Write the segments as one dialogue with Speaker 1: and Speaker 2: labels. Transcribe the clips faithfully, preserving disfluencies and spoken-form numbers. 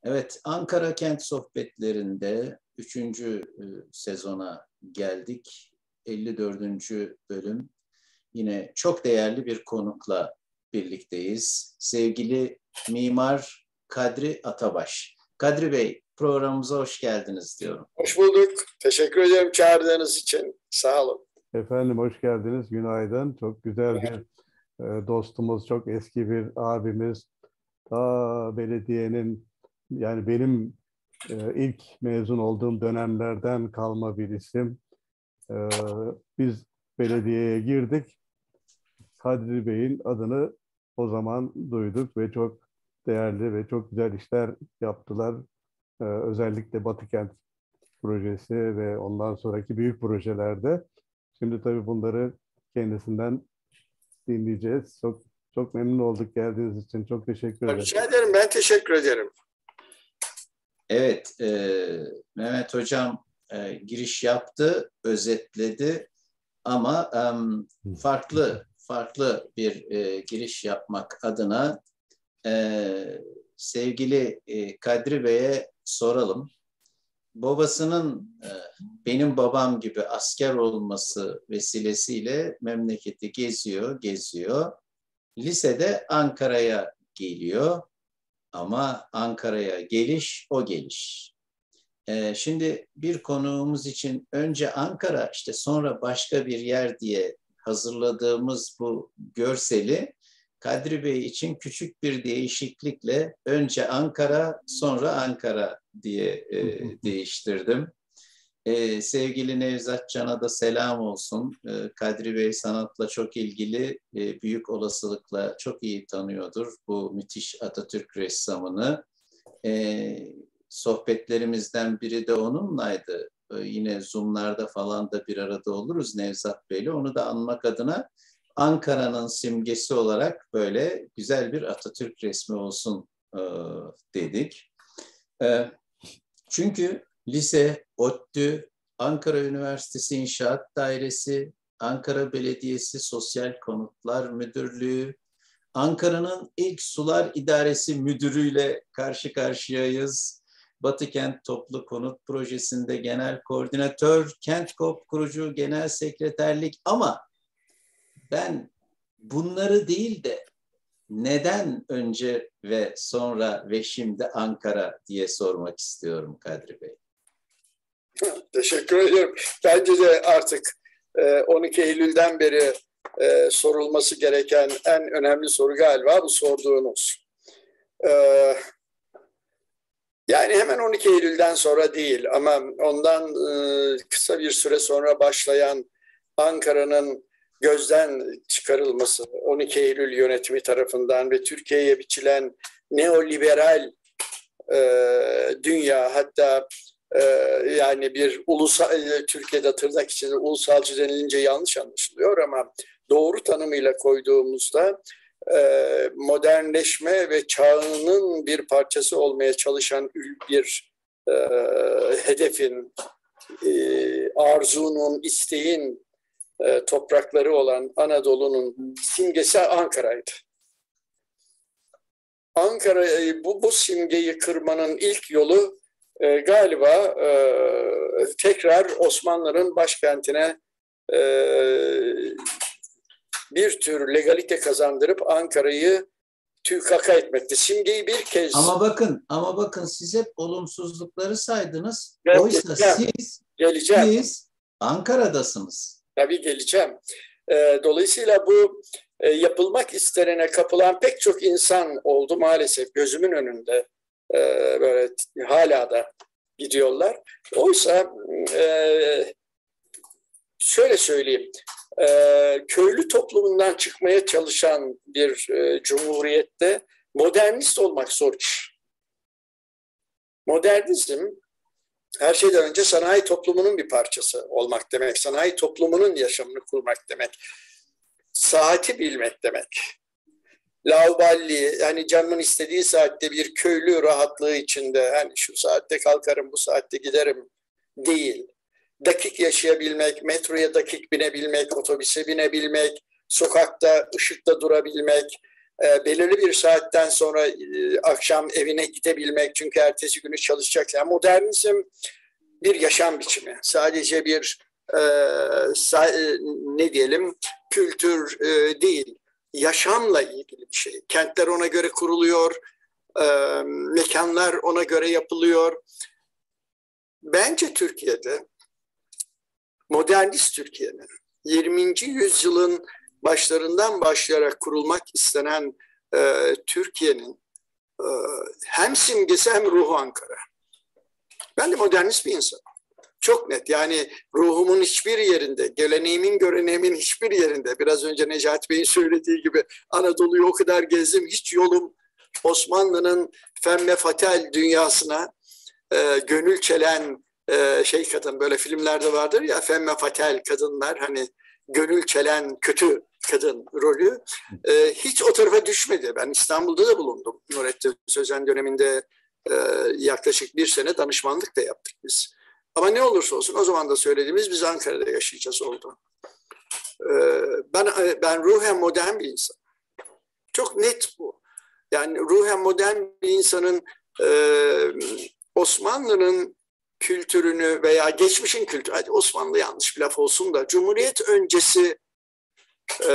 Speaker 1: Evet, Ankara Kent Sohbetlerinde üçüncü sezona geldik. elli dördüncü bölüm. Yine çok değerli bir konukla birlikteyiz. Sevgili Mimar Kadri Atabaş. Kadri Bey, programımıza hoş geldiniz diyorum.
Speaker 2: Hoş bulduk. Teşekkür ederim çağırdığınız için. Sağ olun.
Speaker 3: Efendim hoş geldiniz. Günaydın. Çok güzel bir e, dostumuz, çok eski bir abimiz. Ta belediyenin, yani benim e, ilk mezun olduğum dönemlerden kalma bir isim. E, biz belediyeye girdik. Kadri Bey'in adını o zaman duyduk ve çok değerli ve çok güzel işler yaptılar. E, özellikle Batıkent projesi ve ondan sonraki büyük projelerde. Şimdi tabii bunları kendisinden dinleyeceğiz. Çok çok memnun olduk geldiğiniz için. Çok teşekkür ederim.
Speaker 2: Rica ederim. Ben teşekkür ederim.
Speaker 1: Evet, e, Mehmet Hocam e, giriş yaptı, özetledi ama e, farklı farklı bir e, giriş yapmak adına e, sevgili e, Kadri Bey'e soralım. Babasının e, benim babam gibi asker olması vesilesiyle memleketi geziyor, geziyor. Lisede Ankara'ya geliyor ama Ankara'ya geliş o geliş. Ee, şimdi bir konuğumuz için önce Ankara, işte sonra başka bir yer diye hazırladığımız bu görseli Kadri Bey için küçük bir değişiklikle önce Ankara sonra Ankara diye e, değiştirdim. Ee, sevgili Nevzat Can'a da selam olsun. Ee, Kadri Bey sanatla çok ilgili, e, büyük olasılıkla çok iyi tanıyordur bu müthiş Atatürk ressamını. Ee, sohbetlerimizden biri de onunlaydı. Ee, yine Zoom'larda falan da bir arada oluruz Nevzat Bey'le. Onu da anmak adına Ankara'nın simgesi olarak böyle güzel bir Atatürk resmi olsun e, dedik. E, çünkü lise, ODTÜ, Ankara Üniversitesi İnşaat Dairesi, Ankara Belediyesi Sosyal Konutlar Müdürlüğü, Ankara'nın ilk Sular İdaresi Müdürü'yle karşı karşıyayız. Batıkent Toplu Konut Projesi'nde genel koordinatör, KentKop kurucu genel sekreterlik, ama ben bunları değil de neden önce ve sonra ve şimdi Ankara diye sormak istiyorum Kadri Bey.
Speaker 2: Teşekkür ederim. Bence de artık on iki Eylül'den beri sorulması gereken en önemli soru galiba bu sorduğunuz. Yani hemen on iki Eylül'den sonra değil ama ondan kısa bir süre sonra başlayan Ankara'nın gözden çıkarılması on iki Eylül yönetimi tarafından ve Türkiye'ye biçilen neoliberal e, dünya, hatta e, yani bir ulusal, Türkiye'de tırnak içinde ulusalcı denilince yanlış anlaşılıyor ama doğru tanımıyla koyduğumuzda e, modernleşme ve çağının bir parçası olmaya çalışan bir e, hedefin, e, arzunun, isteğin E, toprakları olan Anadolu'nun simgesi Ankara'ydı. Ankara, e, bu, bu simgeyi kırmanın ilk yolu e, galiba e, tekrar Osmanlı'nın başkentine e, bir tür legalite kazandırıp Ankara'yı tükaka etmekti. Simgeyi bir kez...
Speaker 1: Ama bakın, ama bakın siz hep olumsuzlukları saydınız.
Speaker 2: Evet,
Speaker 1: Oysa
Speaker 2: geleceğim.
Speaker 1: siz,
Speaker 2: geleceğim.
Speaker 1: siz Ankara'dasınız.
Speaker 2: Tabii geleceğim. E, dolayısıyla bu e, yapılmak istenene kapılan pek çok insan oldu maalesef gözümün önünde. E, böyle hala da gidiyorlar. Oysa e, şöyle söyleyeyim, e, köylü toplumundan çıkmaya çalışan bir e, cumhuriyette modernist olmak zor iş. Modernizm her şeyden önce sanayi toplumunun bir parçası olmak demek, sanayi toplumunun yaşamını kurmak demek, saati bilmek demek. Lauballi, yani canımın istediği saatte bir köylü rahatlığı içinde, hani şu saatte kalkarım, bu saatte giderim değil. Dakik yaşayabilmek, metroya dakik binebilmek, otobüse binebilmek, sokakta, ışıkta durabilmek, e, belirli bir saatten sonra e, akşam evine gidebilmek, çünkü ertesi günü çalışacak. Yani modernizm bir yaşam biçimi. Sadece bir e, sa, e, ne diyelim kültür e, değil, yaşamla ilgili bir şey. Kentler ona göre kuruluyor, e, mekanlar ona göre yapılıyor. Bence Türkiye'de, modernist Türkiye'nin yirminci yüzyılın başlarından başlayarak kurulmak istenen e, Türkiye'nin e, hem simgesi hem ruhu Ankara. Ben de modernist bir insanım. Çok net. Yani ruhumun hiçbir yerinde, geleneğimin, göreneğimin hiçbir yerinde, biraz önce Necati Bey'in söylediği gibi Anadolu'yu o kadar gezdim, hiç yolum Osmanlı'nın femme fatal dünyasına e, gönül çelen e, şey kadın, böyle filmlerde vardır ya, femme fatal kadınlar, hani gönül çelen kötü kadın rolü, e, hiç o tarafa düşmedi. Ben İstanbul'da da bulundum. Nurettin Sözen döneminde e, yaklaşık bir sene danışmanlık da yaptık biz. Ama ne olursa olsun o zaman da söylediğimiz, biz Ankara'da yaşayacağız oldu. E, ben ben ruhen modern bir insanım. Çok net bu. Yani ruhen modern bir insanın e, Osmanlı'nın kültürünü veya geçmişin kültürü, hadi Osmanlı yanlış bir laf olsun da, Cumhuriyet öncesi e,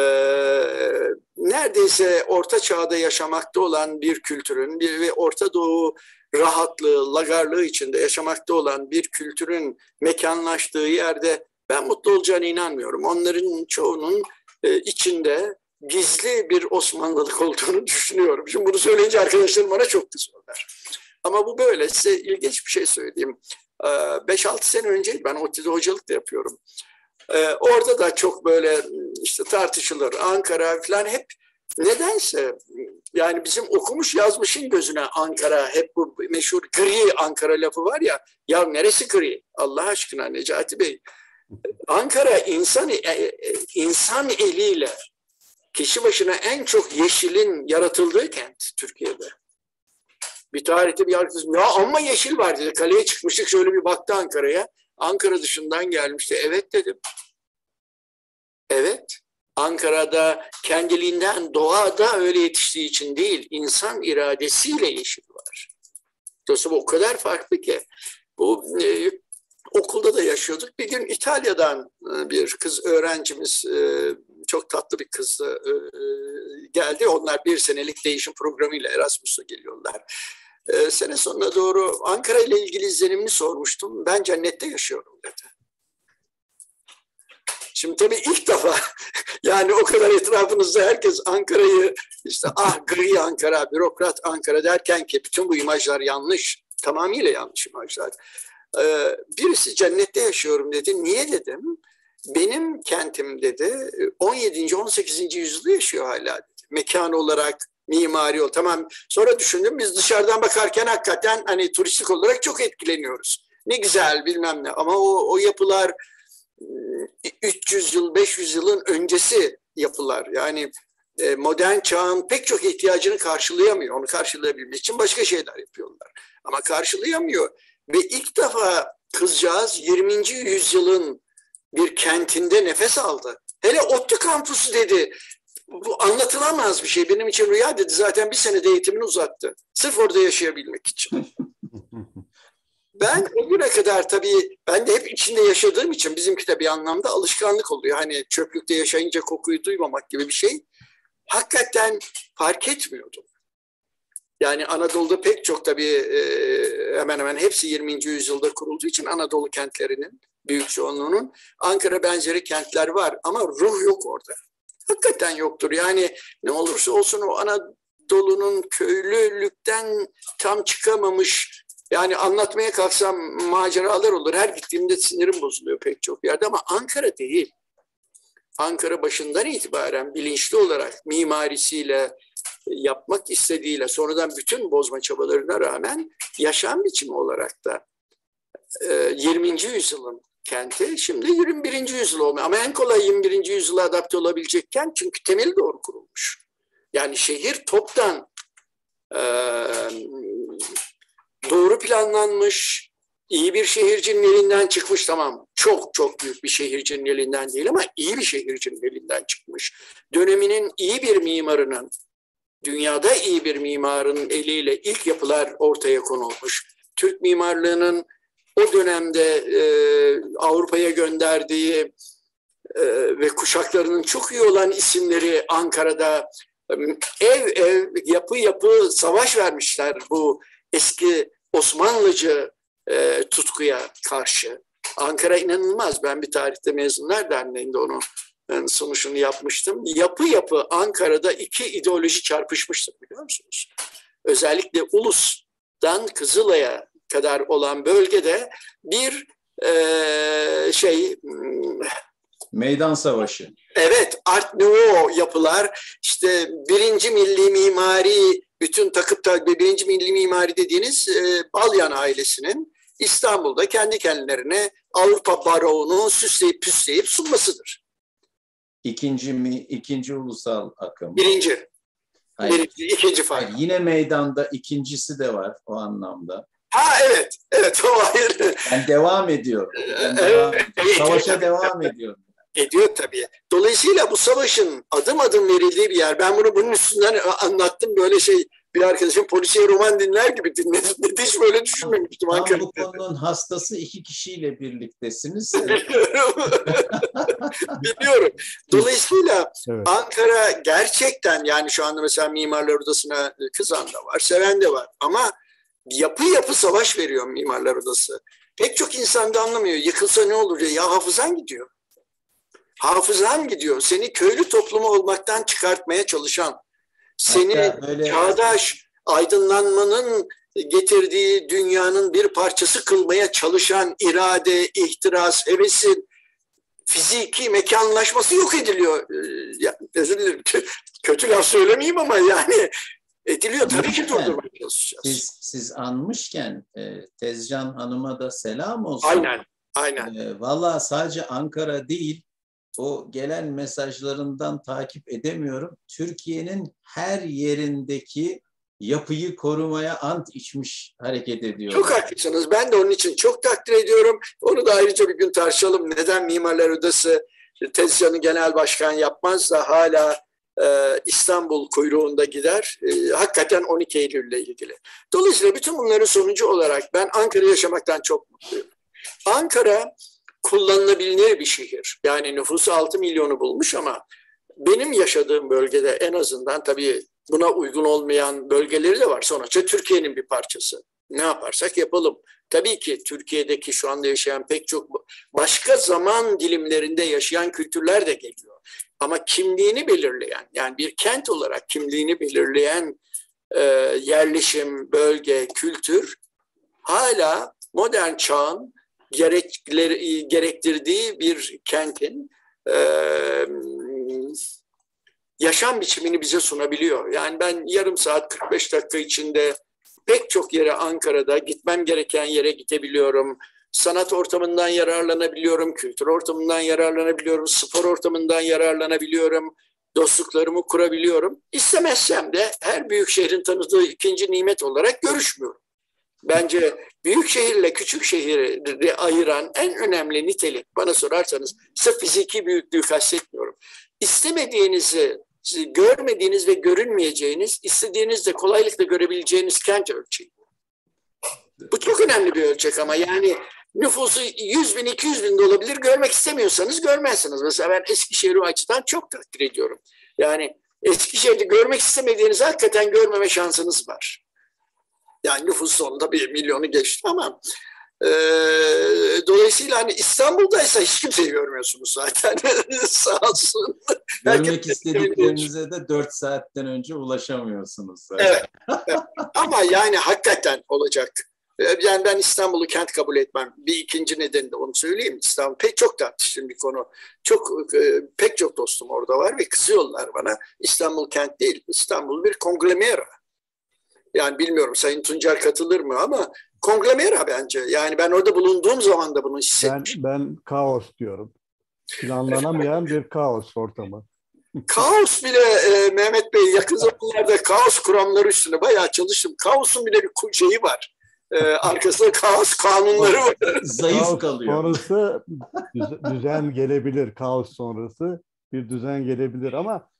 Speaker 2: neredeyse Orta Çağ'da yaşamakta olan bir kültürün bir, ve Orta Doğu rahatlığı, lagarlığı içinde yaşamakta olan bir kültürün mekanlaştığı yerde ben mutlu olacağına inanmıyorum. Onların çoğunun e, içinde gizli bir Osmanlılık olduğunu düşünüyorum. Şimdi bunu söyleyince arkadaşlarım bana çok kızıyorlar. Ama bu böyle. Size ilginç bir şey söyleyeyim. beş altı sene önce ben ODTÜ'de hocalık da yapıyorum. Orada da çok böyle işte tartışılır. Ankara falan hep nedense, yani bizim okumuş yazmışın gözüne Ankara, hep bu meşhur gri Ankara lafı var ya. Ya neresi gri? Allah aşkına Necati Bey. Ankara insan insan eliyle kişi başına en çok yeşilin yaratıldığı kent Türkiye'de. Bir tarihte bir arkadaşım, ya ama yeşil var dedi. Kaleye çıkmıştık, şöyle bir baktı Ankara'ya. Ankara dışından gelmişti. Evet dedim. Evet. Ankara'da kendiliğinden, doğada öyle yetiştiği için değil, insan iradesiyle yeşil var. Dolayısıyla o kadar farklı ki. Bu e, okulda da yaşıyorduk. Bir gün İtalya'dan e, bir kız öğrencimiz, e, çok tatlı bir kızdı, e, geldi. Onlar bir senelik değişim programıyla Erasmus'a geliyorlar. E, sene sonuna doğru Ankara ile ilgili izlenimini sormuştum. Ben cennette yaşıyorum dedi. Şimdi tabii ilk defa yani o kadar etrafınızda herkes Ankara'yı işte ah gri Ankara, bürokrat Ankara derken ki bütün bu imajlar yanlış. Tamamıyla yanlış imajlar. Ee, birisi cennette yaşıyorum dedi. Niye dedim? Benim kentim dedi on yedinci on sekizinci yüzyılda yaşıyor hala dedi. Mekan olarak, mimari olarak. Tamam, sonra düşündüm, biz dışarıdan bakarken hakikaten hani turistik olarak çok etkileniyoruz. Ne güzel bilmem ne, ama o, o yapılar üç yüz yıl, beş yüz yılın öncesi yapılar. Yani modern çağın pek çok ihtiyacını karşılayamıyor. Onu karşılayabilmek için başka şeyler yapıyorlar. Ama karşılayamıyor. Ve ilk defa kızcağız yirminci yüzyılın bir kentinde nefes aldı. Hele ODTÜ kampüsü dedi. Bu anlatılamaz bir şey. Benim için rüya dedi. Zaten bir senede eğitimini uzattı. Sırf orada yaşayabilmek için. Ben o güne kadar tabii, ben de hep içinde yaşadığım için bizimki de bir anlamda alışkanlık oluyor. Hani çöplükte yaşayınca kokuyu duymamak gibi bir şey. Hakikaten fark etmiyordum. Yani Anadolu'da pek çok tabii hemen hemen hepsi yirminci yüzyılda kurulduğu için Anadolu kentlerinin büyük çoğunluğunun Ankara benzeri kentler var ama ruh yok orada. Hakikaten yoktur. Yani ne olursa olsun o Anadolu'nun köylülükten tam çıkamamış, yani anlatmaya kalksam maceralar olur. Her gittiğimde sinirim bozuluyor pek çok yerde ama Ankara değil. Ankara başından itibaren bilinçli olarak mimarisiyle, yapmak istediğiyle, sonradan bütün bozma çabalarına rağmen yaşam biçimi olarak da yirminci yüzyılın kenti, şimdi yirmi birinci yüzyıl olmuyor. Ama en kolay yirmi birinci yüzyıla adapte olabilecek kent, çünkü temeli doğru kurulmuş. Yani şehir toptan e, doğru planlanmış, iyi bir şehircinin elinden çıkmış, tamam. Çok çok büyük bir şehircinin elinden değil ama iyi bir şehircinin elinden çıkmış. Döneminin iyi bir mimarının dünyada iyi bir mimarın eliyle ilk yapılar ortaya konulmuş. Türk mimarlığının o dönemde e, Avrupa'ya gönderdiği e, ve kuşaklarının çok iyi olan isimleri Ankara'da ev ev, yapı yapı savaş vermişler bu eski Osmanlıcı e, tutkuya karşı. Ankara inanılmaz. Ben bir tarihte Mezunlar Derneği'nde onu yani sunuşunu yapmıştım. Yapı yapı Ankara'da iki ideoloji çarpışmıştır, biliyor musunuz? Özellikle Ulus'tan Kızılay'a kadar olan bölgede bir e, şey...
Speaker 1: Meydan savaşı.
Speaker 2: Evet, Art Nouveau yapılar, işte birinci milli mimari, bütün takıp da birinci milli mimari dediğiniz e, Balyan ailesinin İstanbul'da kendi kendilerine Avrupa baroğunu süsleyip püsleyip sunmasıdır.
Speaker 1: İkinci mi, ikinci ulusal akım.
Speaker 2: Birinci.
Speaker 1: Hayır.
Speaker 2: Birinci, ikinci fark.
Speaker 1: Hayır, yine meydanda ikincisi de var o anlamda.
Speaker 2: Ha evet, evet o hayır.
Speaker 1: Yani devam ediyor. Yani devam
Speaker 2: Evet,
Speaker 1: ediyor. Savaşa devam ediyor.
Speaker 2: Ediyor tabii. Dolayısıyla bu savaşın adım adım verildiği bir yer. Ben bunu bunun üstünden anlattım, böyle şey, bir arkadaşım polisiye roman dinler gibi dinledim. Hiç böyle düşünmemiştim.
Speaker 1: Tam
Speaker 2: Ankara'da.
Speaker 1: bu konunun hastası iki kişiyle birliktesiniz.
Speaker 2: Biliyorum. Biliyorum. Dolayısıyla evet. Ankara gerçekten, yani şu anda mesela Mimarlar Odası'na kızan da var, seven de var. Ama yapı yapı savaş veriyor Mimarlar Odası. Pek çok insan da anlamıyor. Yıkılsa ne olur diye. Ya hafızan gidiyor. Hafızan gidiyor. Seni köylü toplumu olmaktan çıkartmaya çalışan, seni böyle... çağdaş aydınlanmanın getirdiği dünyanın bir parçası kılmaya çalışan irade, ihtiras, hevesin fiziki mekanlaşması yok ediliyor. Ya, özür dilerim. Kötü laf söylemeyeyim ama yani ediliyor. Tabii ki durdurmaya çalışacağız.
Speaker 1: Siz, siz anmışken e, Tezcan Hanım'a da selam olsun.
Speaker 2: Aynen. Aynen.
Speaker 1: E, Valla sadece Ankara değil, o gelen mesajlarından takip edemiyorum. Türkiye'nin her yerindeki yapıyı korumaya ant içmiş hareket ediyor.
Speaker 2: Çok haklısınız. Ben de onun için çok takdir ediyorum. Onu da ayrıca bir gün tartışalım. Neden Mimarlar Odası Tezcan'ı genel başkan yapmaz da hala e, İstanbul kuyruğunda gider? E, hakikaten on iki Eylül ile ilgili. Dolayısıyla bütün bunların sonucu olarak ben Ankara'da yaşamaktan çok mutluyum. Ankara kullanılabilir bir şehir. Yani nüfusu altı milyonu bulmuş ama benim yaşadığım bölgede en azından, tabii buna uygun olmayan bölgeleri de var. Sonuçta Türkiye'nin bir parçası. Ne yaparsak yapalım. Tabii ki Türkiye'deki şu anda yaşayan pek çok başka zaman dilimlerinde yaşayan kültürler de geliyor. Ama kimliğini belirleyen, yani bir kent olarak kimliğini belirleyen e, yerleşim, bölge, kültür hala modern çağın gerekleri, gerektirdiği bir kentin e, yaşam biçimini bize sunabiliyor. Yani ben yarım saat kırk beş dakika içinde pek çok yere Ankara'da gitmem gereken yere gidebiliyorum. Sanat ortamından yararlanabiliyorum, kültür ortamından yararlanabiliyorum, spor ortamından yararlanabiliyorum, dostluklarımı kurabiliyorum. İstemezsem de her büyük şehrin tanıdığı ikinci nimet olarak görüşmüyorum. Bence büyük şehirle küçük şehri ayıran en önemli nitelik, bana sorarsanız, sırf fiziki büyüklüğü kastetmiyorum. İstemediğinizi, görmediğiniz ve görünmeyeceğiniz, istediğinizde kolaylıkla görebileceğiniz kent ölçeği. Bu çok önemli bir ölçek ama yani nüfusu yüz bin, iki yüz bin de olabilir. Görmek istemiyorsanız görmezsiniz. Mesela ben Eskişehir'i o açıdan çok takdir ediyorum. Yani Eskişehir'de görmek istemediğiniz hakikaten görmeme şansınız var. Yani nüfus sonunda bir milyonu geçti ama e, dolayısıyla hani İstanbul'daysa hiç kimseyi görmüyorsunuz zaten. Sağ olsun.
Speaker 1: Görmek istediklerinize de dört saatten önce ulaşamıyorsunuz zaten.
Speaker 2: Evet. Evet. Ama yani hakikaten olacak. Yani ben İstanbul'u kent kabul etmem. Bir ikinci nedeni de onu söyleyeyim. İstanbul pek çok tartıştığım bir konu. Çok pek çok dostum orada var ve kızıyorlar bana. İstanbul kent değil. İstanbul bir konglomera. Yani bilmiyorum Sayın Tuncer katılır mı ama konglomera bence. Yani ben orada bulunduğum zaman da bunu hissetmiştim.
Speaker 3: Ben, ben kaos diyorum. Planlanamayan bir kaos ortamı.
Speaker 2: Kaos bile e, Mehmet Bey, yakın zamanlarda kaos kuramları üstüne bayağı çalıştım. Kaosun bile bir şeyi var. E, arkasında kaos kanunları var.
Speaker 1: Zayıf
Speaker 3: kaos
Speaker 1: kalıyor.
Speaker 3: Sonrası düzen gelebilir. Kaos sonrası bir düzen gelebilir ama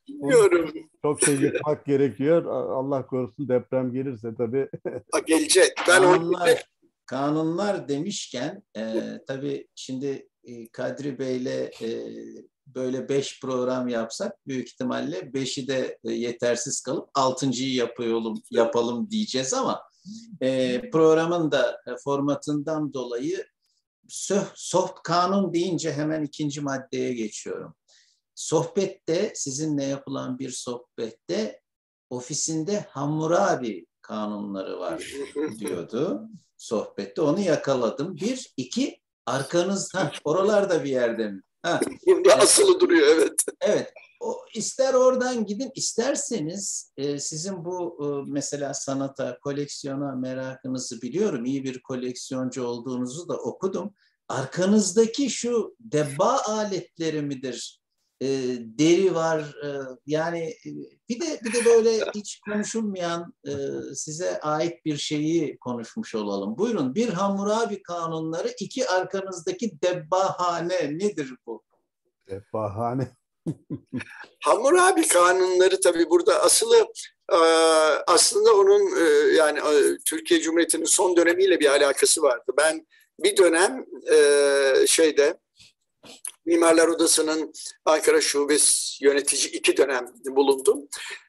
Speaker 2: Bilmiyorum.
Speaker 3: Çok şey yıkmak gerekiyor. Allah korusun deprem gelirse tabii.
Speaker 2: Gelecek. Ben
Speaker 1: Kanunlar,
Speaker 2: onu...
Speaker 1: kanunlar demişken e, tabii şimdi e, Kadri Bey'le e, böyle beş program yapsak büyük ihtimalle beşi de e, yetersiz kalıp altıncıyı yapalım, yapalım diyeceğiz ama e, programın da e, formatından dolayı soft kanun deyince hemen ikinci maddeye geçiyorum. Sohbette, sizinle yapılan bir sohbette ofisinde Hammurabi kanunları var diyordu sohbette. Onu yakaladım. Bir, iki, arkanız, ha, oralarda bir yerde mi? Ha,
Speaker 2: Burada asılı duruyor, evet.
Speaker 1: Evet. O, ister oradan gidin, isterseniz e, sizin bu e, mesela sanata, koleksiyona merakınızı biliyorum. İyi bir koleksiyoncu olduğunuzu da okudum. Arkanızdaki şu debba aletleri midir? E, deri var. E, yani e, bir de bir de böyle hiç konuşulmayan e, size ait bir şeyi konuşmuş olalım. Buyurun. Bir Hammurabi kanunları, iki arkanızdaki debbahane nedir bu?
Speaker 3: Bahane.
Speaker 2: Hammurabi kanunları tabii burada asılı aslında onun yani Türkiye Cumhuriyeti'nin son dönemiyle bir alakası vardı. Ben bir dönem şeyde Mimarlar Odası'nın Ankara Şubesi yönetici iki dönem bulundum.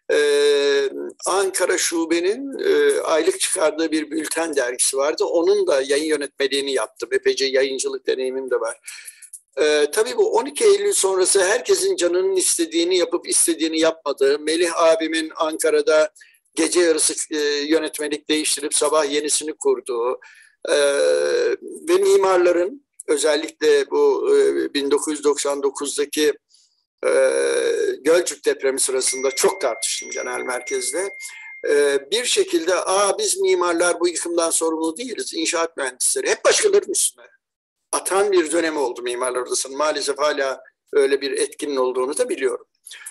Speaker 2: Ankara Şube'nin aylık çıkardığı bir bülten dergisi vardı. Onun da yayın yönetmeliğini yaptım. Epeyce yayıncılık deneyimim de var. Ee, tabii bu on iki Eylül sonrası herkesin canının istediğini yapıp istediğini yapmadığı, Melih abimin Ankara'da gece yarısı e, yönetmelik değiştirip sabah yenisini kurduğu e, ve mimarların özellikle bu e, bin dokuz yüz doksan dokuzdaki e, Gölcük depremi sırasında çok tartıştım genel merkezde. E, bir şekilde Aa, biz mimarlar bu yıkımdan sorumlu değiliz, inşaat mühendisleri hep başkalarının üstüne atan bir dönemi oldu Mimarlar Odası'nın. Maalesef hala öyle bir etkinin olduğunu da biliyorum.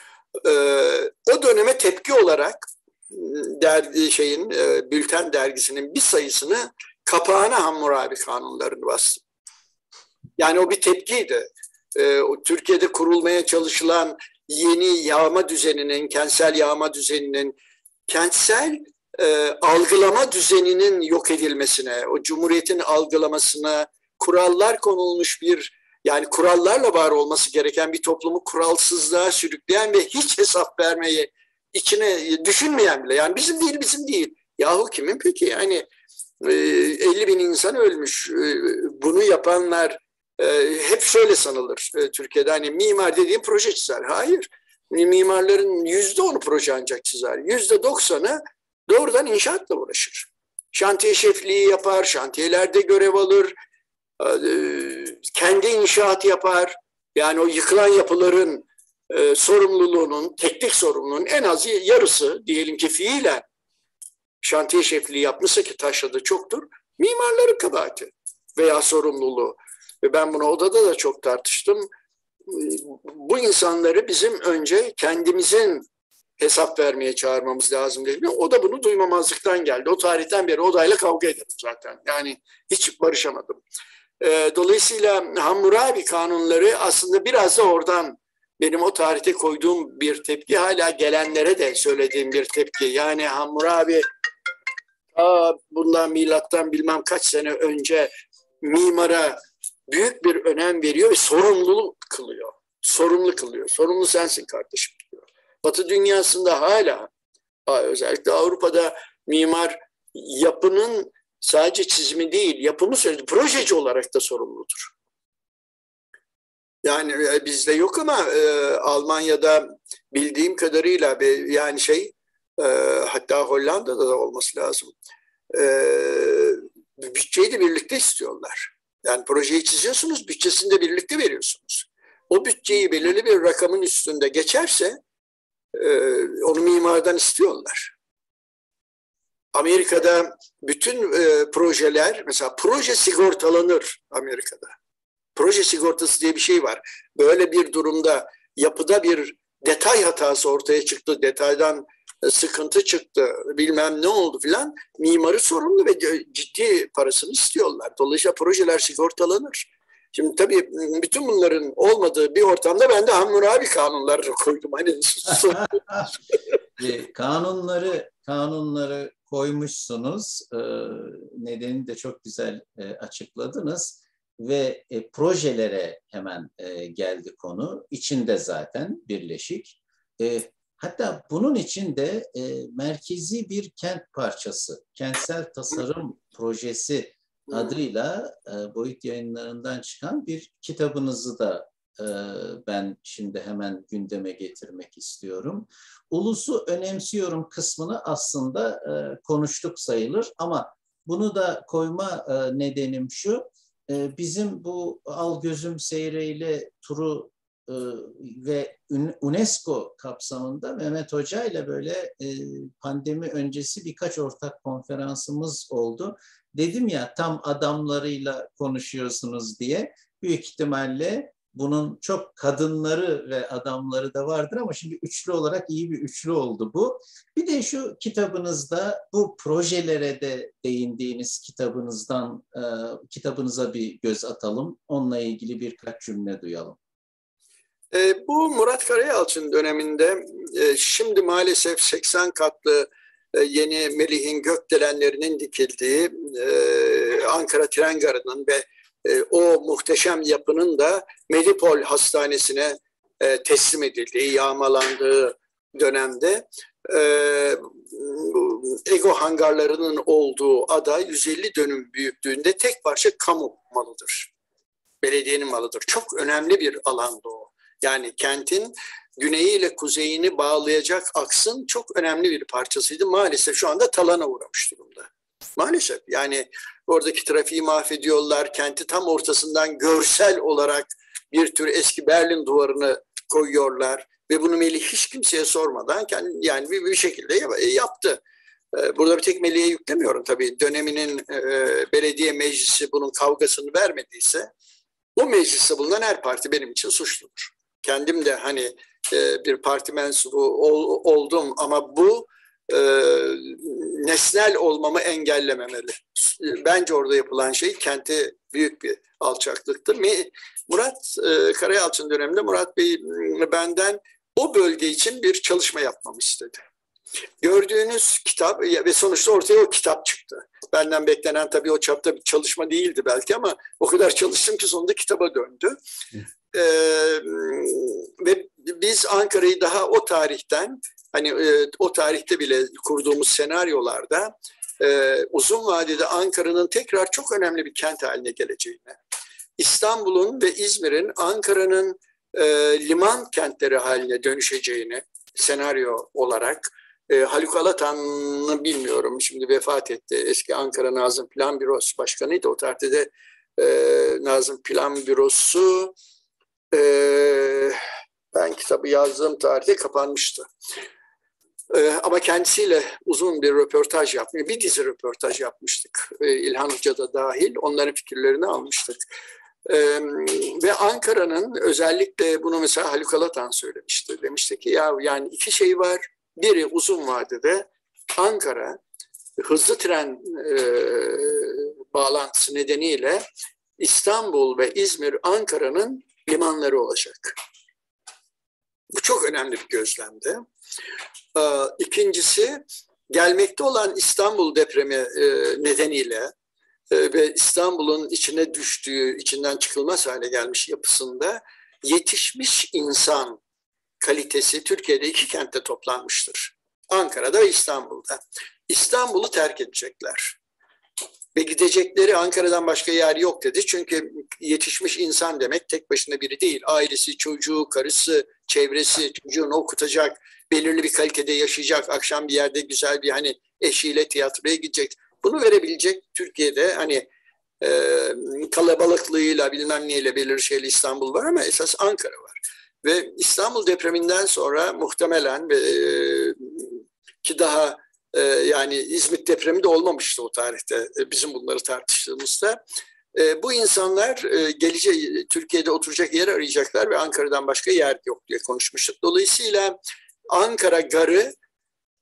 Speaker 2: Ee, o döneme tepki olarak dergi şeyin e, Bülten dergisinin bir sayısını kapağına Hammurabi kanunlarını bastım. Yani o bir tepkiydi. Ee, o Türkiye'de kurulmaya çalışılan yeni yağma düzeninin, kentsel yağma düzeninin, kentsel e, algılama düzeninin yok edilmesine, o Cumhuriyet'in algılamasına, kurallar konulmuş bir, yani kurallarla var olması gereken bir toplumu kuralsızlığa sürükleyen ve hiç hesap vermeyi içine düşünmeyen bile, yani bizim değil bizim değil. Yahu kimin peki? Yani elli bin insan ölmüş. Bunu yapanlar hep şöyle sanılır Türkiye'de, hani mimar dediğim proje çizer. Hayır. Mimarların yüzde onu proje ancak çizer. Yüzde doksanı doğrudan inşaatla uğraşır. Şantiye şefliği yapar, şantiyelerde görev alır, kendi inşaat yapar. Yani o yıkılan yapıların e, sorumluluğunun, teknik sorumluluğunun en az yarısı diyelim ki fiilen şantiye şefliği yapmışsa, ki taşladığı çoktur, mimarların kabahati veya sorumluluğu. Ve ben bunu odada da çok tartıştım. Bu insanları bizim önce kendimizin hesap vermeye çağırmamız lazım dedi. O da bunu duymamazlıktan geldi. O tarihten beri odayla kavga ederim zaten. Yani hiç barışamadım. Dolayısıyla Hammurabi kanunları aslında biraz da oradan benim o tarihte koyduğum bir tepki, hala gelenlere de söylediğim bir tepki. Yani Hammurabi aa, bundan milattan bilmem kaç sene önce mimara büyük bir önem veriyor ve sorumluluk kılıyor. Sorumlu kılıyor. Sorumlu sensin kardeşim diyor. Batı dünyasında hala, özellikle Avrupa'da mimar yapının sadece çizimi değil, yapımı söyledi, projeci olarak da sorumludur. Yani bizde yok ama e, Almanya'da bildiğim kadarıyla yani şey e, hatta Hollanda'da da olması lazım. E, bütçeyi de birlikte istiyorlar. Yani projeyi çiziyorsunuz, bütçesini de birlikte veriyorsunuz. O bütçeyi belirli bir rakamın üstünde geçerse e, onu mimardan istiyorlar. Amerika'da bütün e, projeler, mesela proje sigortalanır Amerika'da. Proje sigortası diye bir şey var. Böyle bir durumda yapıda bir detay hatası ortaya çıktı, detaydan e, sıkıntı çıktı, bilmem ne oldu filan, mimarı sorumlu ve ciddi parasını istiyorlar. Dolayısıyla projeler sigortalanır. Şimdi tabii bütün bunların olmadığı bir ortamda ben de Hammurabi kanunlarını koydum. Hani
Speaker 1: kanunları kanunları koymuşsunuz. E, nedenini de çok güzel e, açıkladınız ve e, projelere hemen e, geldi konu. İçinde zaten birleşik. E, hatta bunun içinde e, merkezi bir kent parçası, kentsel tasarım projesi adıyla e, Boyut Yayınları'ndan çıkan bir kitabınızı da e, ben şimdi hemen gündeme getirmek istiyorum. Ulusu önemsiyorum kısmını aslında e, konuştuk sayılır ama bunu da koyma e, nedenim şu, e, bizim bu Al Gözüm Seyreyle turu e, ve UNESCO kapsamında Mehmet Hoca ile böyle e, pandemi öncesi birkaç ortak konferansımız oldu. Dedim ya tam adamlarıyla konuşuyorsunuz diye. Büyük ihtimalle bunun çok kadınları ve adamları da vardır ama şimdi üçlü olarak iyi bir üçlü oldu bu. Bir de şu kitabınızda bu projelere de değindiğiniz kitabınızdan e, kitabınıza bir göz atalım. Onunla ilgili birkaç cümle duyalım.
Speaker 2: E, bu Murat Karayalçın döneminde e, şimdi maalesef seksen katlı e, yeni Melih'in gökdelenlerinin dikildiği e, Ankara Tren Garı'nın ve e, o muhteşem yapının da Medipol Hastanesi'ne e, teslim edildiği, yağmalandığı dönemde e, Ego hangarlarının olduğu ada yüz elli dönüm büyüklüğünde tek parça kamu malıdır. Belediyenin malıdır. Çok önemli bir alandı o. Yani kentin güneyi ile kuzeyini bağlayacak aksın çok önemli bir parçasıydı. Maalesef şu anda talana uğramış durumda. Maalesef yani oradaki trafiği mahvediyorlar. Kenti tam ortasından görsel olarak bir tür eski Berlin duvarını koyuyorlar. Ve bunu Melih hiç kimseye sormadan kendi, yani bir, bir şekilde yaptı. Burada bir tek Melih'e yüklemiyorum tabii. Döneminin e, belediye meclisi bunun kavgasını vermediyse o mecliste bulunan her parti benim için suçludur. Kendim de hani e, bir parti mensubu ol, oldum ama bu e, nesnel olmamı engellememeli. Bence orada yapılan şey kente büyük bir alçaklıktır. Murat e, Karayalçın döneminde Murat Bey benden o bölge için bir çalışma yapmamı istedi. Gördüğünüz kitap ve sonuçta ortaya o kitap çıktı. Benden beklenen tabii o çapta bir çalışma değildi belki ama o kadar çalıştım ki sonunda kitaba döndü. Ee, ve biz Ankara'yı daha o tarihten hani e, o tarihte bile kurduğumuz senaryolarda e, uzun vadede Ankara'nın tekrar çok önemli bir kent haline geleceğini, İstanbul'un ve İzmir'in Ankara'nın e, liman kentleri haline dönüşeceğini senaryo olarak e, Haluk Alatan'ı bilmiyorum şimdi vefat etti. Eski Ankara Nazım Plan Bürosu Başkanıydı. O tarihte e, Nazım Plan Bürosu e, ben kitabı yazdığım tarihte kapanmıştı. E, ama kendisiyle uzun bir röportaj yapmış. Bir dizi röportaj yapmıştık. E, İlhan Hoca da dahil. Onların fikirlerini almıştık. Ee, ve Ankara'nın özellikle bunu mesela Haluk Alatan söylemişti. Demişti ki ya yani iki şey var. Biri uzun vadede Ankara hızlı tren e, bağlantısı nedeniyle İstanbul ve İzmir Ankara'nın limanları olacak. Bu çok önemli bir gözlemdi. Ee, ikincisi gelmekte olan İstanbul depremi e, nedeniyle ve İstanbul'un içine düştüğü, içinden çıkılmaz hale gelmiş yapısında yetişmiş insan kalitesi Türkiye'de iki kentte toplanmıştır. Ankara'da ve İstanbul'da. İstanbul'u terk edecekler. Ve gidecekleri Ankara'dan başka yer yok dedi. Çünkü yetişmiş insan demek tek başına biri değil. Ailesi, çocuğu, karısı, çevresi, çocuğunu okutacak, belirli bir kalitede yaşayacak, akşam bir yerde güzel bir hani eşiyle tiyatroya gidecek. Bunu verebilecek Türkiye'de hani e, kalabalıklığıyla bilmem neyle belirli şeyle İstanbul var ama esas Ankara var. Ve İstanbul depreminden sonra muhtemelen e, ki daha e, yani İzmit depremi de olmamıştı o tarihte e, bizim bunları tartıştığımızda. E, bu insanlar e, gelecek Türkiye'de oturacak yer arayacaklar ve Ankara'dan başka yer yok diye konuşmuştuk. Dolayısıyla Ankara Garı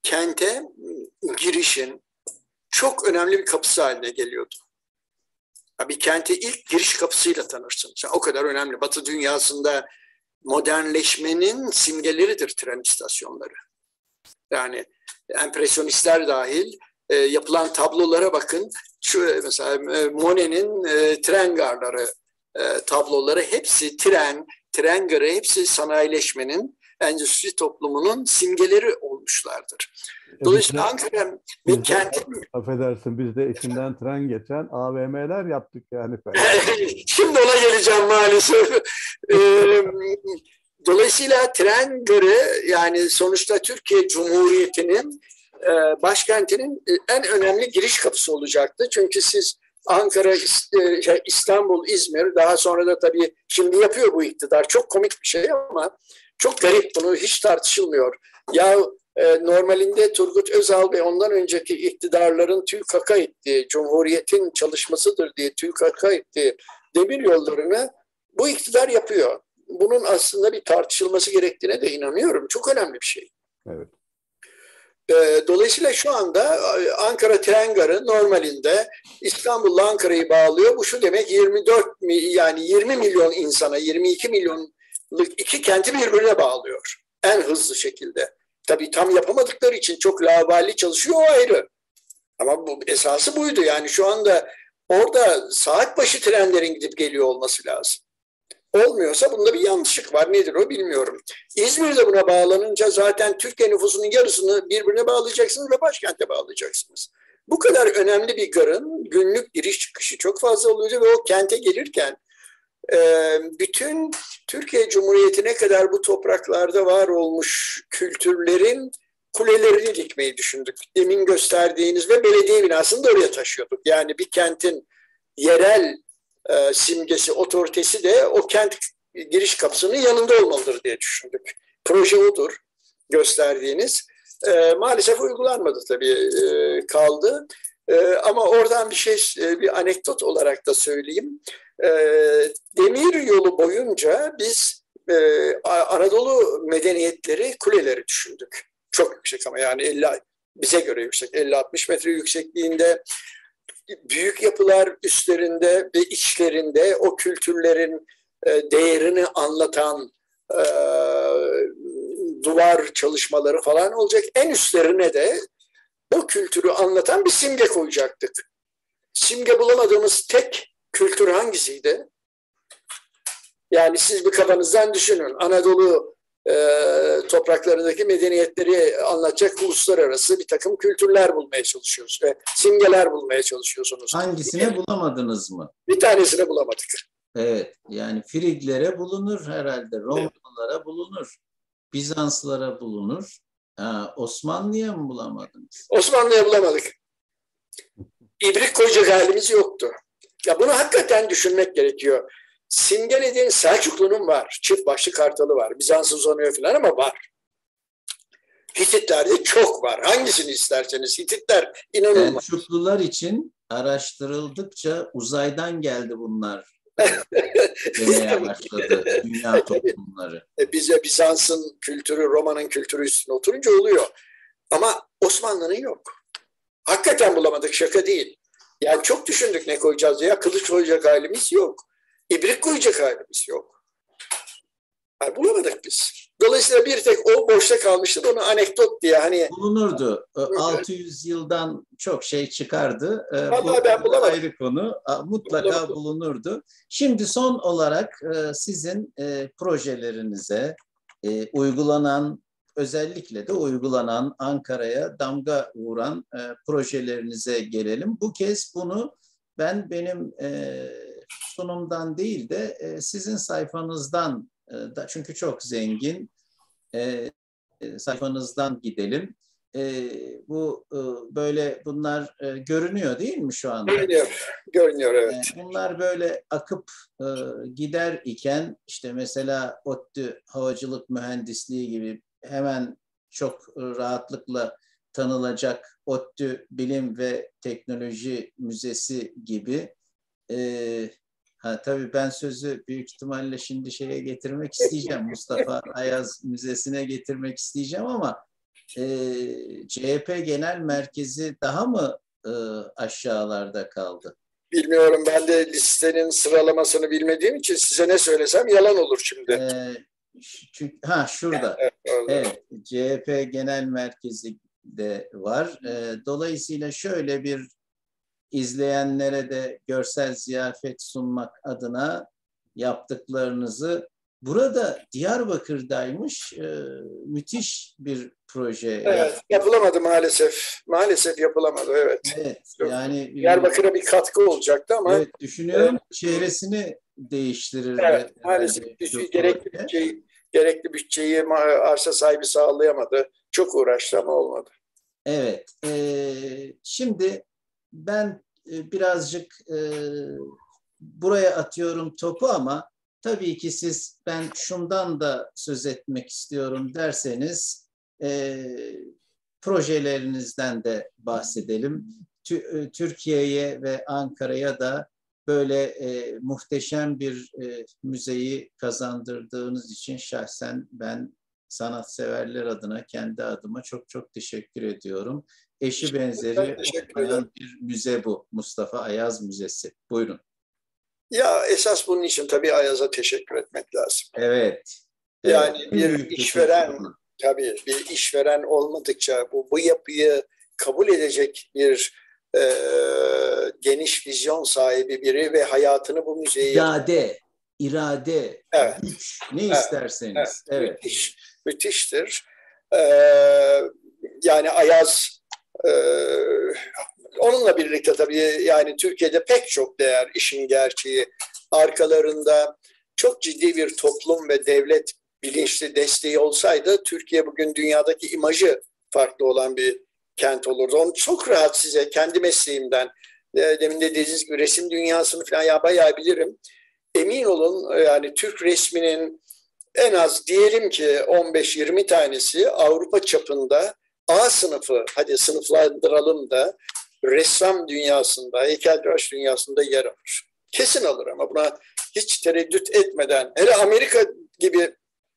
Speaker 2: kente girişin çok önemli bir kapısı haline geliyordu. Bir kenti ilk giriş kapısıyla tanırsınız. Yani o kadar önemli. Batı dünyasında modernleşmenin simgeleridir tren istasyonları. Yani empresyonistler dahil e, yapılan tablolara bakın. Şu mesela e, Monet'in e, tren garları e, tabloları hepsi tren, tren garı hepsi sanayileşmenin, endüstri toplumunun simgeleri olmuşlardır. Dolayısıyla
Speaker 3: Biz
Speaker 2: Ankara
Speaker 3: biz
Speaker 2: ve
Speaker 3: de,
Speaker 2: kentin...
Speaker 3: affedersin, biz de içinden tren geçen A V M'ler yaptık yani.
Speaker 2: Şimdi ona geleceğim maalesef. Ee, Dolayısıyla tren garı, yani sonuçta Türkiye Cumhuriyeti'nin e, başkentinin en önemli giriş kapısı olacaktı. Çünkü siz Ankara, İstanbul, İzmir, daha sonra da tabii şimdi yapıyor bu iktidar. Çok komik bir şey ama çok garip, bunu hiç tartışılmıyor. Ya e, normalinde Turgut Özal ve ondan önceki iktidarların TÜİKAK'a ettiği, Cumhuriyet'in çalışmasıdır diye TÜİKAK'a ettiği demir yollarını bu iktidar yapıyor. Bunun aslında bir tartışılması gerektiğine de inanıyorum. Çok önemli bir şey.
Speaker 3: Evet.
Speaker 2: Dolayısıyla şu anda Ankara Tren Garı normalinde İstanbul'la Ankara'yı bağlıyor. Bu şu demek, yirmi dört yani yirmi milyon insana, yirmi iki milyonluk iki kenti birbirine bağlıyor. En hızlı şekilde. Tabii tam yapamadıkları için çok laubali çalışıyor, o ayrı. Ama bu esası buydu. Yani şu anda orada saat başı trenlerin gidip geliyor olması lazım. Olmuyorsa bunda bir yanlışlık var. Nedir o bilmiyorum. İzmir'de buna bağlanınca zaten Türkiye nüfusunun yarısını birbirine bağlayacaksınız ve başkente bağlayacaksınız. Bu kadar önemli bir garın günlük giriş çıkışı çok fazla oluyordu ve o kente gelirken bütün Türkiye Cumhuriyeti'ne kadar bu topraklarda var olmuş kültürlerin kulelerini dikmeyi düşündük. Demin gösterdiğiniz ve belediye binasını da oraya taşıyorduk. Yani bir kentin yerel e, simgesi, otoritesi de o kent giriş kapısının yanında olmalıdır diye düşündük. Proje odur gösterdiğiniz. E, maalesef uygulanmadı tabii, e, kaldı. E, ama oradan bir şey, e, bir anekdot olarak da söyleyeyim. E, demir yolu boyunca biz e, Anadolu medeniyetleri kuleleri düşündük. Çok yüksek ama yani elli, bize göre yüksek, elli altmış metre yüksekliğinde büyük yapılar üstlerinde ve içlerinde o kültürlerin e, değerini anlatan e, duvar çalışmaları falan olacak. En üstlerine de o kültürü anlatan bir simge koyacaktık. Simge bulamadığımız tek kültür hangisiydi? Yani siz bir kafanızdan düşünün. Anadolu e, topraklarındaki medeniyetleri anlatacak uluslararası bir takım kültürler bulmaya çalışıyoruz ve simgeler bulmaya çalışıyorsunuz.
Speaker 1: Hangisine bulamadınız mı?
Speaker 2: Bir tanesini bulamadık.
Speaker 1: Evet, yani Friglere bulunur herhalde, Romalılara bulunur, Bizanslılara bulunur. Ha, Osmanlı'ya mı bulamadınız?
Speaker 2: Osmanlı'ya bulamadık. İbrik koyacak halimiz yoktu. Ya bunu hakikaten düşünmek gerekiyor. Simgelediğin Selçuklu'nun var. Çift başlı kartalı var. Bizans uzanıyor falan ama var. Hititlerde çok var. Hangisini isterseniz. Hititler inanılmaz.
Speaker 1: Selçuklular için araştırıldıkça uzaydan geldi bunlar demeye başladı dünya toplumları.
Speaker 2: Bize Bizans'ın kültürü, Roma'nın kültürü üstüne oturunca oluyor. Ama Osmanlı'nın yok. Hakikaten bulamadık, şaka değil. Yani çok düşündük ne koyacağız diye. Kılıç koyacak halimiz yok. İbrik koyacak halimiz yok. Yani bulamadık biz. Dolayısıyla bir tek o boşta kalmıştı. Onu anekdot diye hani.
Speaker 1: Bulunurdu. altı yüz yıldan çok şey çıkardı.
Speaker 2: Vallahi ben bulamadım.
Speaker 1: Ayrı konu. Mutlaka bulamadım. Bulunurdu. Şimdi son olarak sizin projelerinize uygulanan, özellikle de uygulanan, Ankara'ya damga vuran projelerinize gelelim. Bu kez bunu ben benim sunumdan değil de sizin sayfanızdan, çünkü çok zengin, sayfanızdan gidelim. Bu böyle bunlar görünüyor değil mi şu anda?
Speaker 2: Görünüyor, görünüyor evet.
Speaker 1: Bunlar böyle akıp gider iken işte mesela ODTÜ Havacılık Mühendisliği gibi hemen çok rahatlıkla tanılacak ODTÜ Bilim ve Teknoloji Müzesi gibi. Ee, ha, tabii ben sözü büyük ihtimalle şimdi şeye getirmek isteyeceğim. Mustafa Ayaz Müzesi'ne getirmek isteyeceğim ama e, C H P Genel Merkezi daha mı e, aşağılarda kaldı?
Speaker 2: bilmiyorum, ben de listenin sıralamasını bilmediğim için size ne söylesem yalan olur şimdi.
Speaker 1: Ee, çünkü, ha şurada.
Speaker 2: Evet,
Speaker 1: Evet, C H P Genel Merkezi de var. Ee, dolayısıyla şöyle bir izleyenlere de görsel ziyafet sunmak adına yaptıklarınızı, burada Diyarbakır'daymış, e, müthiş bir proje.
Speaker 2: evet, yapılamadı maalesef. Maalesef yapılamadı, evet.
Speaker 1: Evet, yani
Speaker 2: Diyarbakır'a bir katkı olacaktı ama
Speaker 1: evet, düşünüyorum evet, çevresini değiştirir.
Speaker 2: Evet, maalesef bütçe, gerekli bütçeyi, gerekli bütçeyi arsa sahibi sağlayamadı. Çok uğraştı ama olmadı.
Speaker 1: Evet, e, şimdi ben e, birazcık e, buraya atıyorum topu ama tabii ki siz ben şundan da söz etmek istiyorum derseniz e, projelerinizden de bahsedelim. Tü, Türkiye'ye ve Ankara'ya da böyle e, muhteşem bir e, müzeyi kazandırdığınız için şahsen ben sanatseverler adına, kendi adıma çok çok teşekkür ediyorum. Eşi benzeri olmayan bir müze bu. Mustafa Ayaz Müzesi. Buyurun.
Speaker 2: Ya esas bunun için tabii Ayaz'a teşekkür etmek lazım.
Speaker 1: Evet.
Speaker 2: Yani
Speaker 1: evet.
Speaker 2: bir işveren, tabii bir işveren olmadıkça bu, bu yapıyı kabul edecek bir e, geniş vizyon sahibi biri ve hayatını bu müzeye
Speaker 1: irade, irade,
Speaker 2: evet.
Speaker 1: güç, ne
Speaker 2: evet.
Speaker 1: isterseniz.
Speaker 2: Evet.
Speaker 1: Evet.
Speaker 2: Müthiş, müthiştir. Ee, yani Ayaz e, onunla birlikte tabii yani Türkiye'de pek çok değer, işin gerçeği arkalarında çok ciddi bir toplum ve devlet bilinçli desteği olsaydı Türkiye bugün dünyadaki imajı farklı olan bir kent olurdu. Onu çok rahat size kendi mesleğimden, demin de dediğiniz gibi resim dünyasını falan ya bayağı bilirim. Emin olun yani Türk resminin en az diyelim ki on beş yirmi tanesi Avrupa çapında A sınıfı, hadi sınıflandıralım da ressam dünyasında, heykeltıraş dünyasında yer alır. Kesin alır ama buna hiç tereddüt etmeden. Hele Amerika gibi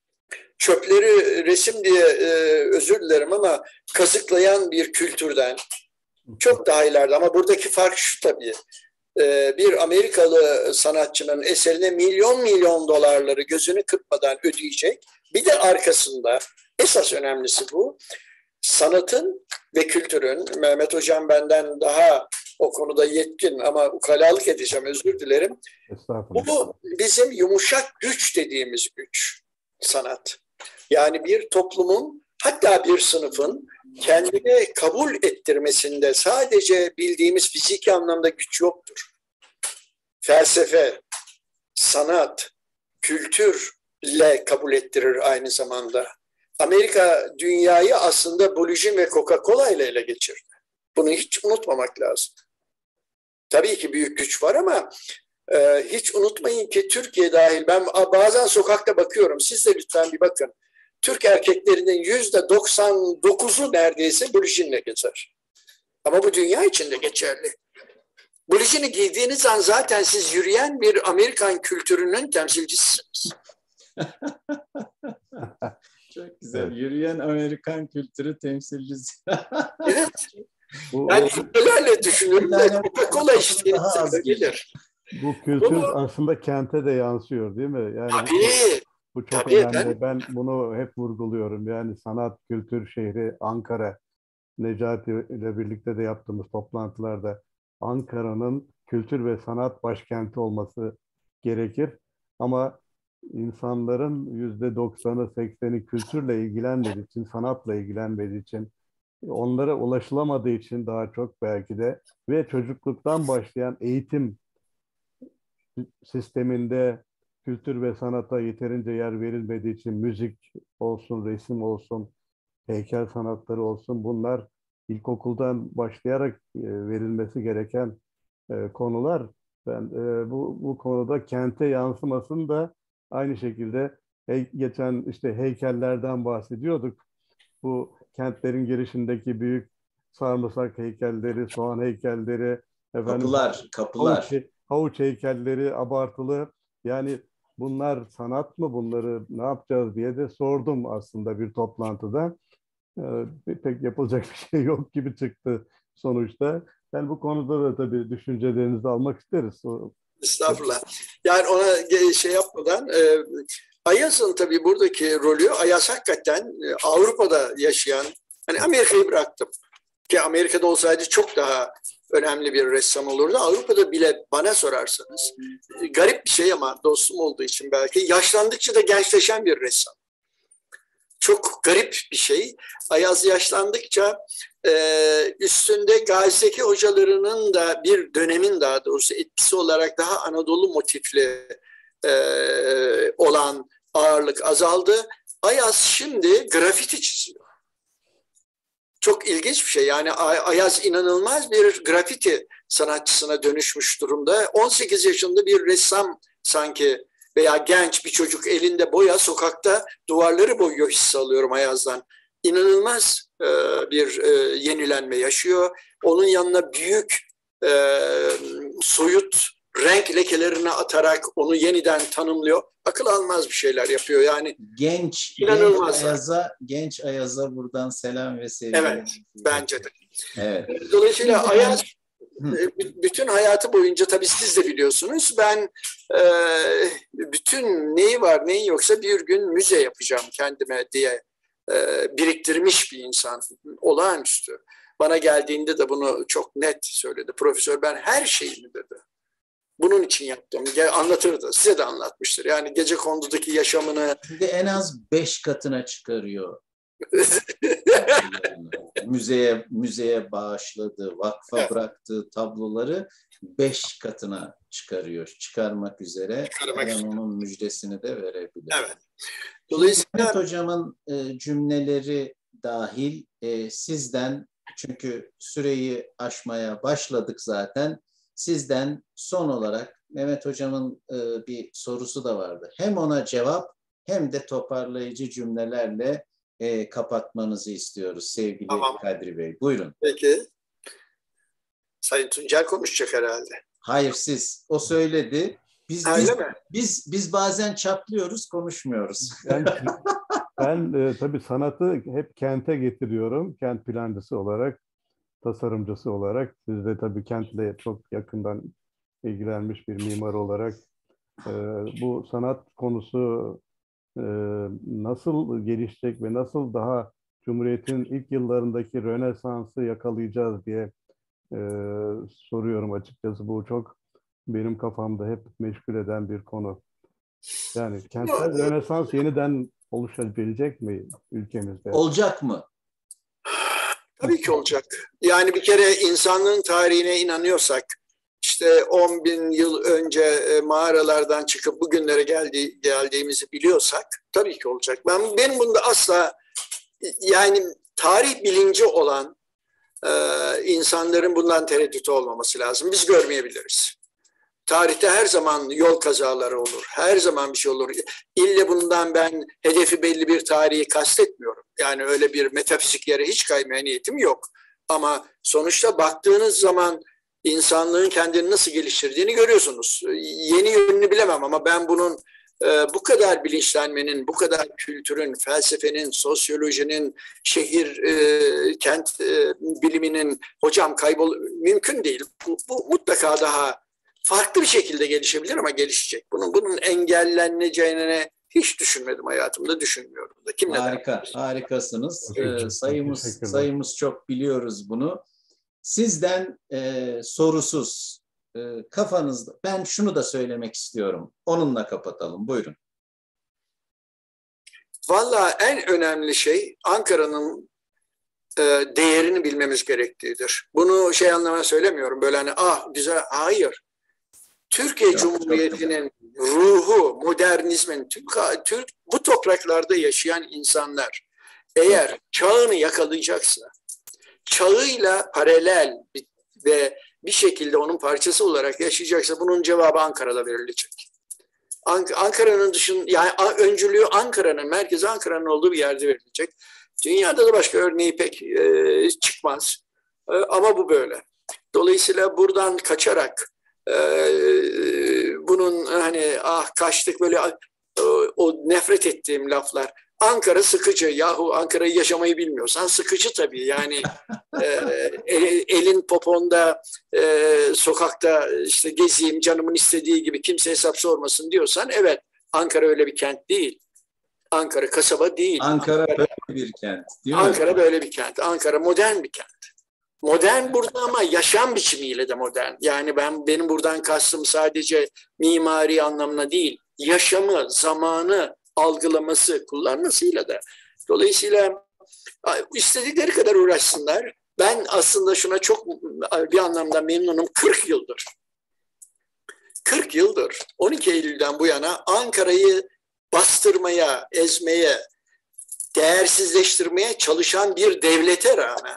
Speaker 2: çöpleri resim diye e, özür dilerim ama kazıklayan bir kültürden çok daha ileride. Ama buradaki fark şu tabii. E, bir Amerikalı sanatçının eserine milyon milyon dolarları gözünü kırpmadan ödeyecek. Bir de arkasında esas önemlisi bu. Sanatın ve kültürün, Mehmet Hocam benden daha o konuda yetkin ama ukalalık edeceğim, özür dilerim. Bu bizim yumuşak güç dediğimiz güç, sanat. Yani bir toplumun, hatta bir sınıfın kendini kabul ettirmesinde sadece bildiğimiz fiziki anlamda güç yoktur. Felsefe, sanat, kültürle kabul ettirir aynı zamanda. Amerika dünyayı aslında Blue Jean ve Coca-Cola ile ele geçirdi. Bunu hiç unutmamak lazım. Tabii ki büyük güç var ama e, hiç unutmayın ki Türkiye dahil, ben bazen sokakta bakıyorum, siz de lütfen bir bakın. Türk erkeklerinin yüzde doksan dokuzu neredeyse Blue Jean'le gezer. Ama bu dünya için de geçerli. Blue Jean'i giydiğiniz an zaten siz yürüyen bir Amerikan kültürünün temsilcisiniz.
Speaker 1: Çok güzel. Evet. Yürüyen Amerikan kültürü temsilcisi.
Speaker 2: Evet. Yani ülkelerle düşünüyorum da Coca-Cola içtiğinizde gelir.
Speaker 3: Bu kültür bu, aslında kente de yansıyor değil mi? Yani
Speaker 2: tabii.
Speaker 3: Bu çok
Speaker 2: tabii
Speaker 3: önemli.
Speaker 2: Ben,
Speaker 3: ben bunu hep vurguluyorum. Yani sanat, kültür şehri Ankara. Necati ile birlikte de yaptığımız toplantılarda Ankara'nın kültür ve sanat başkenti olması gerekir. Ama insanların yüzde doksanı, sekseni kültürle ilgilenmediği için, sanatla ilgilenmediği için, onlara ulaşılamadığı için daha çok belki de ve çocukluktan başlayan eğitim sisteminde kültür ve sanata yeterince yer verilmediği için müzik olsun, resim olsun, heykel sanatları olsun, bunlar ilkokuldan başlayarak verilmesi gereken konular. Ben bu bu konuda kente yansımasını da aynı şekilde geçen işte heykellerden bahsediyorduk. Bu kentlerin girişindeki büyük sarımsak heykelleri, soğan heykelleri, efendim,
Speaker 1: kapılar, kapılar.
Speaker 3: Havuç, havuç heykelleri abartılı. Yani bunlar sanat mı? Bunları ne yapacağız diye de sordum aslında bir toplantıda. Ee, pek yapılacak bir şey yok gibi çıktı sonuçta. Yani bu konuda da tabii düşüncelerinizi almak isteriz. O...
Speaker 2: Estağfurullah. Yani ona şey yapmadan e, Ayaz'ın tabii buradaki rolü, Ayaz hakikaten e, Avrupa'da yaşayan, hani Amerika'yı bıraktım ki Amerika'da olsaydı çok daha önemli bir ressam olurdu. Avrupa'da bile bana sorarsanız e, garip bir şey ama dostum olduğu için belki yaşlandıkça da gençleşen bir ressam. Çok garip bir şey. Ayaz yaşlandıkça e, üstünde Gazi'deki hocalarının da bir dönemin daha doğrusu etkisi olarak daha Anadolu motifli e, olan ağırlık azaldı. Ayaz şimdi grafiti çiziyor. Çok ilginç bir şey. Yani Ayaz inanılmaz bir grafiti sanatçısına dönüşmüş durumda. on sekiz yaşında bir ressam sanki veya genç bir çocuk elinde boya sokakta duvarları boyuyor hissi alıyorum Ayaz'dan. İnanılmaz e, bir e, yenilenme yaşıyor. Onun yanına büyük e, soyut renk lekelerini atarak onu yeniden tanımlıyor. Akıl almaz bir şeyler yapıyor. Yani
Speaker 1: genç,
Speaker 2: inanılmaz.
Speaker 1: genç Ayaz'a genç Ayaz'a buradan selam ve sevgiler.
Speaker 2: Evet, bence de.
Speaker 1: Evet.
Speaker 2: Dolayısıyla Ayaz bütün hayatı boyunca tabii siz de biliyorsunuz ben e, bütün neyi var neyi yoksa bir gün müze yapacağım kendime diye e, biriktirmiş bir insan. Olağanüstü. Bana geldiğinde de bunu çok net söyledi. Profesör ben her şeyimi dedi. Bunun için yaptım. Anlatırdı. Size de anlatmıştır. Yani Gecekondu'daki yaşamını.
Speaker 1: Şimdi en az beş katına çıkarıyor. müzeye müzeye bağışladığı, vakfa evet. bıraktığı tabloları beş katına çıkarıyor. Çıkarmak üzere.
Speaker 2: Çıkarmak
Speaker 1: ben onun müjdesini de verebilirim.
Speaker 2: Evet. Dolayısıyla
Speaker 1: Mehmet Hocam'ın e, cümleleri dahil e, sizden, çünkü süreyi aşmaya başladık zaten, sizden son olarak Mehmet Hocam'ın e, bir sorusu da vardı. Hem ona cevap hem de toparlayıcı cümlelerle e, kapatmanızı istiyoruz sevgili tamam. Kadri Bey. Buyurun.
Speaker 2: Peki. Sayın Tuncel konuşacak herhalde.
Speaker 1: Hayır siz. O söyledi. Biz
Speaker 2: Öyle
Speaker 1: biz,
Speaker 2: mi?
Speaker 1: biz biz bazen çatlıyoruz, konuşmuyoruz.
Speaker 3: Ben, ben e, tabii sanatı hep kente getiriyorum. Kent plancısı olarak, tasarımcısı olarak. Siz de tabii kentle çok yakından ilgilenmiş bir mimar olarak e, bu sanat konusu e, nasıl gelişecek ve nasıl daha Cumhuriyet'in ilk yıllarındaki Rönesans'ı yakalayacağız diye e, soruyorum açıkçası. Bu çok benim kafamda hep meşgul eden bir konu. Yani kentsel Rönesans yeniden oluşabilecek mi ülkemizde?
Speaker 1: Olacak mı?
Speaker 2: Tabii ki olacak. Yani bir kere insanlığın tarihine inanıyorsak, işte on bin yıl önce mağaralardan çıkıp bugünlere geldi, geldiğimizi biliyorsak tabii ki olacak. Ben benim bunda asla yani tarih bilinci olan e, insanların bundan tereddütü olmaması lazım. Biz görmeyebiliriz. Tarihte her zaman yol kazaları olur. Her zaman bir şey olur. İlle bundan ben hedefi belli bir tarihi kastetmiyorum. Yani öyle bir metafizik yere hiç kaymaya niyetim yok. Ama sonuçta baktığınız zaman insanlığın kendini nasıl geliştirdiğini görüyorsunuz. Yeni yönünü bilemem ama ben bunun e, bu kadar bilinçlenmenin, bu kadar kültürün, felsefenin, sosyolojinin, şehir, e, kent e, biliminin hocam kaybol mümkün değil. Bu, bu mutlaka daha farklı bir şekilde gelişebilir ama gelişecek. Bunun bunun engelleneceğini hiç düşünmedim hayatımda, düşünmüyorum da. Kim
Speaker 1: Harika, neden? Harikasınız. Ee, sayımız sayımız çok, biliyoruz bunu. Sizden e, sorusuz e, kafanızda, ben şunu da söylemek istiyorum. Onunla kapatalım. Buyurun.
Speaker 2: Vallahi en önemli şey Ankara'nın e, değerini bilmemiz gerektiğidir. Bunu şey anlamına söylemiyorum. Böyle hani ah güzel, hayır. Türkiye Cumhuriyeti'nin ruhu, modernizmin, Türk, Türk, bu topraklarda yaşayan insanlar eğer çağını yakalayacaksa, çağıyla paralel ve bir şekilde onun parçası olarak yaşayacaksa bunun cevabı Ankara'da verilecek. Ankara'nın dışında, yani öncülüğü Ankara'nın, merkezi Ankara'nın olduğu bir yerde verilecek. Dünyada da başka örneği pek e, çıkmaz. E, ama bu böyle. Dolayısıyla buradan kaçarak Ee, bunun hani ah kaçtık böyle o, o nefret ettiğim laflar Ankara sıkıcı. Yahu Ankara'yı yaşamayı bilmiyorsan sıkıcı tabii. Yani e, elin poponda e, sokakta işte gezeyim canımın istediği gibi kimse hesap sormasın diyorsan evet, Ankara öyle bir kent değil. Ankara kasaba değil.
Speaker 1: Ankara,
Speaker 2: Ankara
Speaker 1: böyle bir kent, değil mi?
Speaker 2: Ankara böyle bir kent. Ankara modern bir kent. Modern burada ama yaşam biçimiyle de modern. Yani ben benim buradan kastım sadece mimari anlamına değil, yaşamı, zamanı algılaması, kullanmasıyla da. Dolayısıyla istedikleri kadar uğraşsınlar. Ben aslında şuna çok bir anlamda memnunum. kırk yıldır. kırk yıldır on iki Eylül'den bu yana Ankara'yı bastırmaya, ezmeye, değersizleştirmeye çalışan bir devlete rağmen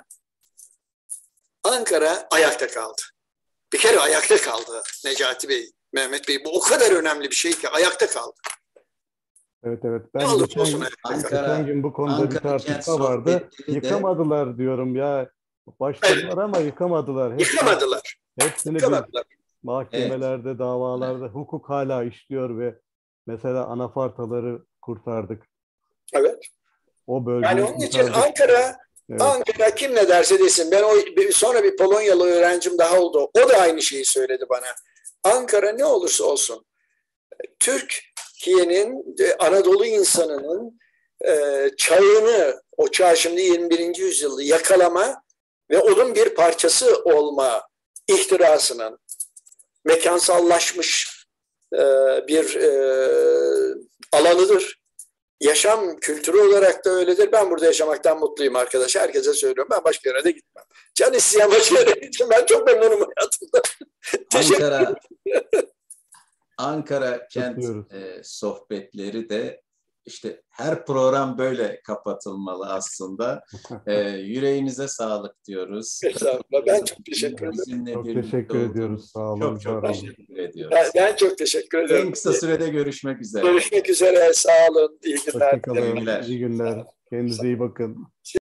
Speaker 2: Ankara ayakta kaldı. Bir kere ayakta kaldı Necati Bey, Mehmet Bey. Bu o kadar önemli bir şey ki ayakta kaldı.
Speaker 3: Evet evet. Ben
Speaker 2: Ne olursa
Speaker 3: geçen,
Speaker 2: olsun ayakta kaldı.
Speaker 1: Ankara,
Speaker 3: geçen gün bu konuda bir
Speaker 1: Ankara
Speaker 3: tartışma
Speaker 1: kent
Speaker 3: vardı.
Speaker 1: sohbetleri de-
Speaker 3: Yıkamadılar diyorum ya. Başladılar ama yıkamadılar. Hepsini,
Speaker 2: Yıkamadılar.
Speaker 3: hepsini bir
Speaker 2: Yıkamadılar.
Speaker 3: mahkemelerde, davalarda hukuk hala işliyor ve mesela anafartaları kurtardık.
Speaker 2: Evet.
Speaker 3: O bölgeyi
Speaker 2: Yani onun için
Speaker 3: kurtardık.
Speaker 2: Ankara,
Speaker 3: Evet.
Speaker 2: Ankara kim ne derse desin. Ben o sonra bir Polonyalı öğrencim daha oldu. O da aynı şeyi söyledi bana. Ankara ne olursa olsun Türkiye'nin, Anadolu insanının e, çağını, o çağ şimdi yirmi birinci yüzyılda yakalama ve onun bir parçası olma ihtirasının mekansallaşmış e, bir e, alanıdır. Yaşam kültürü olarak da öyledir. Ben burada yaşamaktan mutluyum arkadaş. Herkese söylüyorum. Ben başka yere de gitmem. Can isteyen başka yere gitmem. Ben çok memnunum hayatımda.
Speaker 1: Ankara, Ankara kent
Speaker 3: Kutluyoruz.
Speaker 1: e, sohbetleri de işte her program böyle kapatılmalı aslında. E, yüreğinize sağlık diyoruz.
Speaker 2: Estağfurullah. Ben çok teşekkür ederim.
Speaker 1: Bizimle
Speaker 3: Çok
Speaker 1: birlikte
Speaker 3: teşekkür
Speaker 1: olduğunuz
Speaker 3: ediyoruz.
Speaker 1: için
Speaker 3: Sağ olun,
Speaker 1: Çok çok
Speaker 3: var olun.
Speaker 1: teşekkür ediyoruz.
Speaker 2: Ben, ben çok teşekkür ederim.
Speaker 1: En kısa sürede görüşmek üzere.
Speaker 2: Görüşmek üzere. Sağ olun. İyi günler.
Speaker 3: Hoşçakalın.
Speaker 1: günler.
Speaker 3: İyi günler. Kendinize iyi bakın.